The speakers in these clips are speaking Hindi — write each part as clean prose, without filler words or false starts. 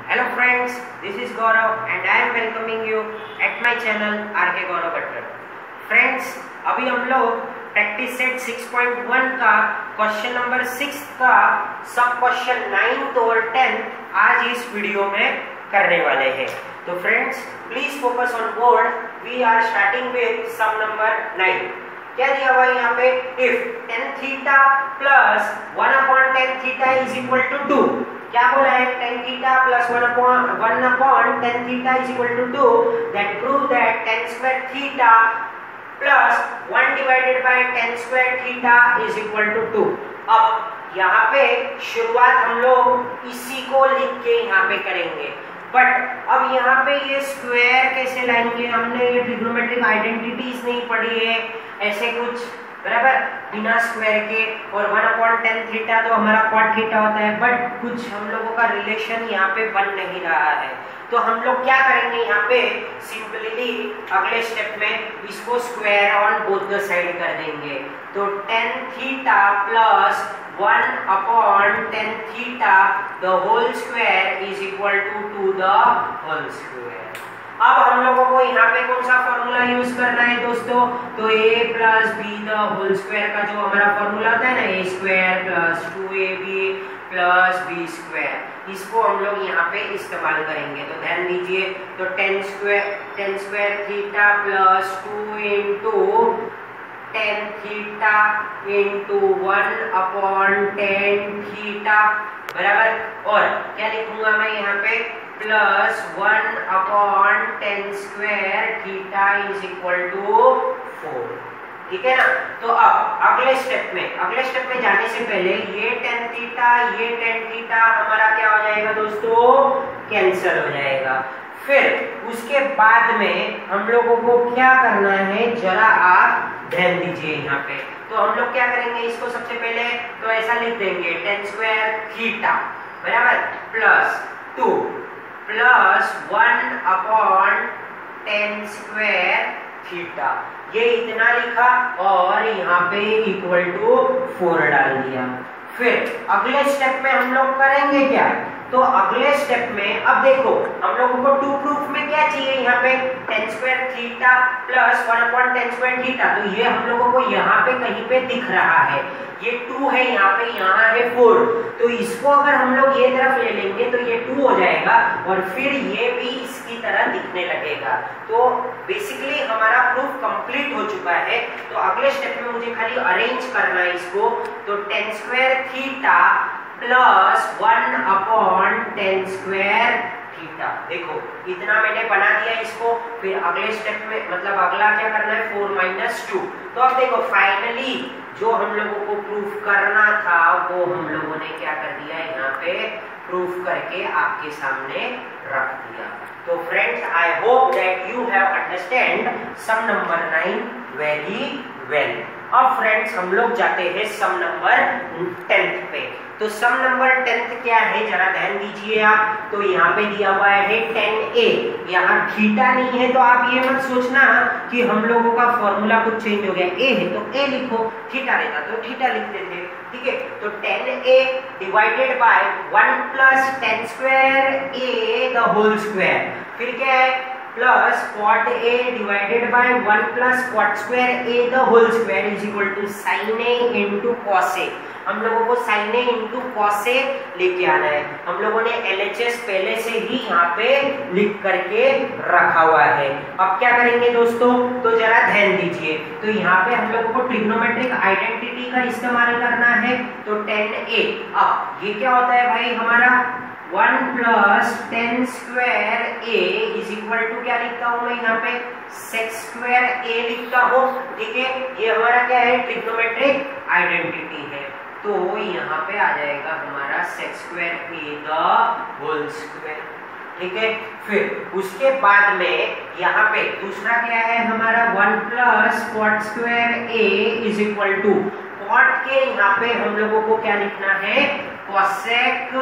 Hello friends, this is Gaurav and I am welcoming you at my channel RK Gaurav Bhatter. Friends, अभी हम लोग प्रैक्टिस सेट 6.1 का क्वेश्चन नंबर 6 का सब क्वेश्चन 9th और 10th आज इस वीडियो में करने वाले हैं. तो friends please focus on board. We are starting with sum number 9. क्या दिया हुआ है यहाँ पे? इफ tan theta plus 1/tan theta is equal to 2. क्या बोला है? tan theta plus 1/tan theta is equal to 2. That prove that tan square theta plus 1 divided by tan square theta is equal to 2. अब यहाँ पे शुरुआत हम लोग इसी को लिख के यहाँ पे करेंगे. बट अब यहाँ पे ये स्क्वायर कैसे लाएंगे? हमने ये ट्रिग्नोमेट्रिक आइडेंटिटीज नहीं पढ़ी है ऐसे कुछ, बराबर, बिना स्क्वायर के. और 1/tan थीटा तो हमारा cot थीटा होता है, बट कुछ हम लोगों का रिलेशन यहाँ पे बन नहीं रहा है. तो हम लोग क्या करेंगे यहाँ पे? सिंपली अगले स्टेप में इसको square on both the side कर देंगे. तो tan theta plus 1/tan theta the whole square is equal to the whole square. अब हम लोगों को यहाँ पे कौन सा फॉर्मूला यूज करना है दोस्तों? तो a plus B the whole square का जो हमारा फॉर्मूला होता है ना, a square plus 2ab plus B square, इसको हम लोग यहाँ पे इस्तेमाल करेंगे. तो ध्यान दीजिए. तो tan square theta plus 2 into tan theta into 1/tan theta, बराबर. और क्या लिखूंगा मैं यहाँ पे? Plus 1/tan square theta is equal to 4. ठीक है ना? तो अब अगले स्टेप में जाने से पहले ये tan थीटा हमारा क्या हो जाएगा दोस्तों? कैंसिल हो जाएगा. फिर उसके बाद में हम लोगों को क्या करना है, जरा आप ध्यान दीजिए यहाँ पे. तो हम लोग क्या करेंगे इसको? सबसे पहले तो ऐसा लिख देंगे tan स्क्वायर थीटा, बराबर, plus 2 plus 1/tan square theta. ये इतना लिखा और यहाँ पे इक्वल टू 4 डाल दिया. फिर अगले स्टेप में हम लोग करेंगे क्या? तो अगले स्टेप में अब देखो हम लोगों को टू प्रूफ में क्या चाहिए यहाँ पे? tan square theta plus 1/tan square theta. तो ये हम लोगों को यहाँ पे कहीं पे दिख रहा है. ये 2 है यहाँ पे, यहाँ है 4. तो इसको अगर हम लोग ये तरफ ले लेंगे तो ये 2 हो जाएगा और फिर ये भी इसकी तरह दिखने लगेगा. तो बेसिकली हमारा प्रूफ कंप्लीट हो चुका है. तो अगले स्टेप में मुझे खाली अरेंज करना है इसको. तो tan square theta plus 1/tan square theta. देखो इतना मैंने बना दिया इसको. फिर अगले स्टेप में मतलब अगला क्या करना है? 4 - 2. तो अब देखो फाइनली जो हम लोगों को प्रूफ करना था वो हम लोगों ने क्या कर दिया, यहाँ पे प्रूफ करके आपके सामने रख दिया. तो friends I hope that you have understand sum number 9 very well. अब फ्रेंड्स हम लोग जाते हैं सम नंबर 10th पे. तो सम नंबर 10th क्या है जरा ध्यान दीजिए आप. तो यहाँ पे दिया हुआ है tan a. यहाँ थीटा नहीं है तो आप ये मत सोचना कि हम लोगों का फॉर्मूला कुछ चेंज हो गया. a है तो a लिखो, थीटा रहता तो थीटा लिखते थे. ठीक है. तो tan a divided by 1/tan square a the whole square. फिर क्या है? Plus cot a divided by 1+cot square a the whole square is equal to sin a into cos a. हम लोगों को sin a into cos a लेके आना है. हम लोगों ने LHS पहले से ही यहाँ पे लिख करके रखा हुआ है. अब क्या करेंगे दोस्तों? तो जरा ध्यान दीजिए. तो यहाँ पे हम लोगों को ट्रिग्नोमेट्रिक आइडेंटिटी का इस्तेमाल करना है. तो tan a, अब ये क्या होता है भाई हमारा? 1+tan square a is equal to क्या लिखता हूँ मैं यहाँ पे? sec स्क्वायर a लिखता हूँ. ठीक है. ये हमारा क्या है? ट्रिग्नोमेट्रिक आइडेंटिटी है. तो यहाँ पे आ जाएगा हमारा sec square a the whole square. ठीक है. फिर उसके बाद में यहाँ पे दूसरा क्या है हमारा? 1+cot square a is equal to cot के यहाँ पे हम लोगों को क्या लिखना है? cosec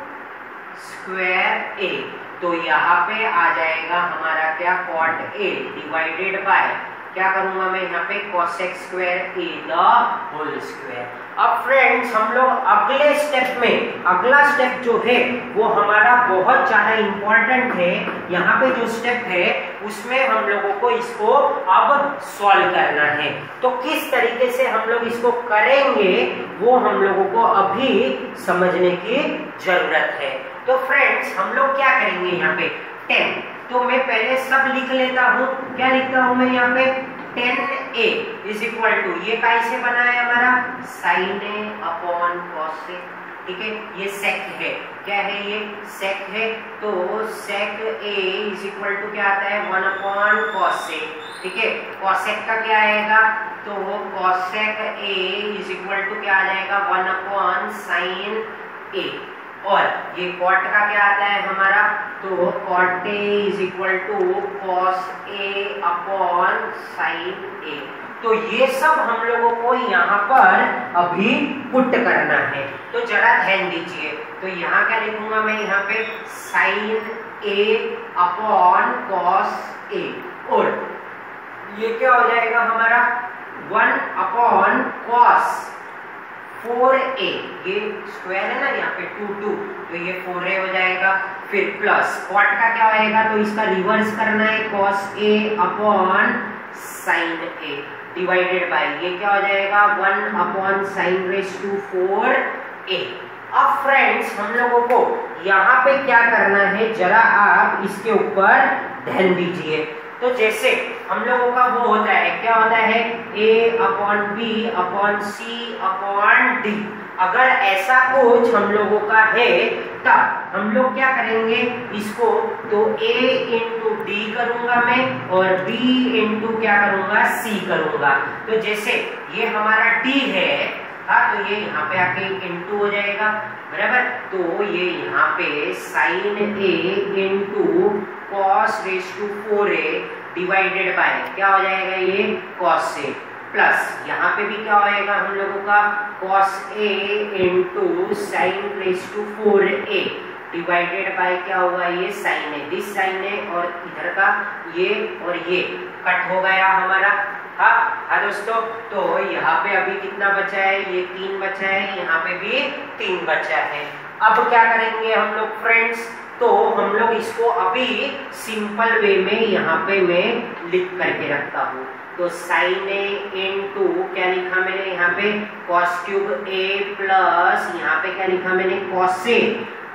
square a. तो यहाँ पे आ जाएगा हमारा क्या? cot a डिवाइडेड बाय क्या करूंगा मैं यहाँ पे cosec square a the whole square. अब फ्रेंड्स हम लोग अगले स्टेप में, अगला स्टेप जो है वो हमारा बहुत ज्यादा इंपॉर्टेंट है। यहाँ पे जो स्टेप है उसमें हम लोगों को इसको अब सॉल्व करना है। तो किस तरीके से हम लोग इसको करेंगे वो हम लोगों को अभी समझने की जरूरत है। तो फ्रेंड्स हम लोग क्या करेंगे यहाँ पे 10, तो मैं पहले सब लिख लेता हूँ। क्या लिखता हूँ मैं यहाँ पे 10a इज इक्वल टू, ये कैसे बना है हमारा sin a upon cos a, ठीक है, ये सेक है, क्या है ये सेक है, तो sec a is equal to क्या आता है 1 अपॉन cos a, ठीक है। cosec का क्या आएगा, तो cosec a is equal to क्या आ जाएगा 1 अपॉन sin a, और ये cot का क्या आता है हमारा, तो cot a is equal to cos a upon sin a। तो ये सब हम लोगों को यहाँ पर अभी पुट करना है, तो जरा ध्यान दीजिए। तो यहाँ क्या लिखूंगा मैं यहाँ पे sin a upon cos a, और ये क्या हो जाएगा हमारा 1 अपॉन cos 4a, ये स्क्वायर है ना यहाँ पे 2 तो ये 4a हो जाएगा। फिर प्लस cot का क्या होएगा, तो इसका रिवर्स करना है cos a upon sin a divided by, ये क्या हो जाएगा 1 upon sin raise to 4a। अब फ्रेंड्स हम लोगों को यहाँ पे क्या करना है, जरा आप इसके ऊपर ध्यान दीजिए। तो जैसे हम लोगों का वो होता है, क्या होता है a upon b upon c upon d, अगर ऐसा कुछ हम लोगों का है तब हम लोग क्या करेंगे इसको, तो a इंटू डी करूंगा मैं और b इंटू क्या करूंगा c करूंगा। तो जैसे ये हमारा d है, हाँ, तो ये यहाँ पे आके इंटू हो जाएगा, बराबर। तो ये यहाँ पे sin a into cos raise to 4a divided by क्या हो जाएगा ये cos a, प्लस यहाँ पे भी क्या होएगा हम लोगों का cos a into sin raise to 4a divided by क्या होगा ये sin a, this sin a, और इधर का ये और ये कट हो गया हमारा। हाँ दोस्तों, तो यहाँ पे अभी कितना बचा है, ये 3 बचा है, यहाँ पे भी 3 बचा है। अब क्या करेंगे हम लोग फ्रेंड्स, तो हम लोग इसको अभी सिंपल वे में यहाँ पे मैं लिख करके रखता हूँ। तो sin a इंटू क्या लिखा मैंने यहाँ पे cos क्यूब a प्लस यहाँ पे क्या लिखा मैंने cos a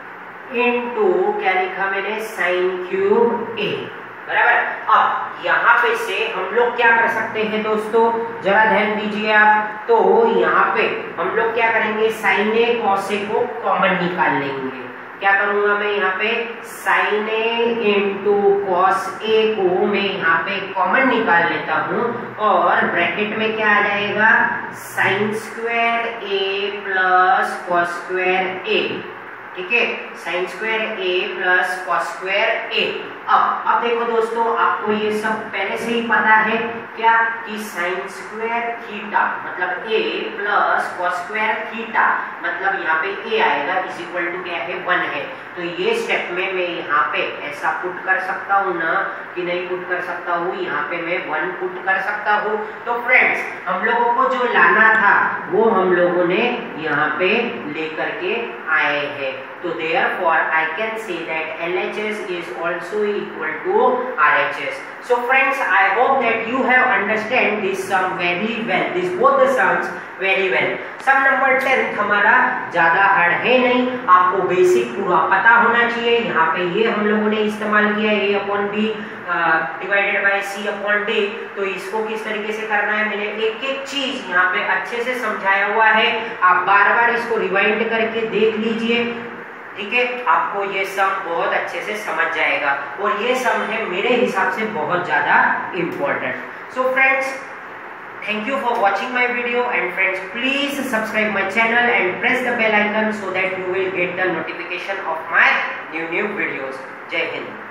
इंटू क्या लिखा मैंने sin क्यूब a, बराबर। अब यहाँ पे से हम लोग क्या कर सकते हैं दोस्तों, जरा ध्यान दीजिए आप। तो यहाँ पे हम लोग क्या करेंगे, sin a cos a को कॉमन निकाल लेंगे। क्या करूंगा मैं यहाँ पे sin a into cos a को मैं यहाँ पे कॉमन निकाल लेता हूँ, और ब्रैकेट में क्या आ जाएगा sin square a plus cos square a, ठीक है, sin square a plus cos square a। अब देखो दोस्तों, आपको ये सब पहले से ही पता है क्या, कि sin स्क्वायर थीटा मतलब a plus cos square theta मतलब यहाँ पे a आएगा इज इक्वल टू क्या है 1 है। तो ये स्टेप में मैं यहाँ पे ऐसा पुट कर सकता हूँ ना, कि नहीं पुट कर सकता हूँ, यहाँ पे मैं 1 पुट कर सकता हूँ। तो फ्रेंड्स हम लोगों को जो लाना था वो हम लोगों ने यहाँ पे लेकर के आए हैं। तो therefore I can say that LHS is also equal to RHS. So friends, I hope that you have understand this sum very well, this both the sums very well. Sum number 10 हमारा ज्यादा हार्ड है नहीं, आपको बेसिक पूरा पता होना चाहिए। यहाँ पे ये हम लोगों ने इस्तेमाल किया a upon b divided by c upon d। तो इसको किस तरीके से करना है मैंने एक एक चीज यहाँ पे अच्छे से समझाया हुआ है, आप बार बार इसको रिवाइंड करके देख लीजिए, ठीक है, आपको ये सम बहुत अच्छे से समझ जाएगा। और ये सम है मेरे हिसाब से बहुत ज्यादा important. So friends, thank you for watching my video, and friends please subscribe my channel and press the bell icon so that you will get the notification of my new videos. Jai Hind.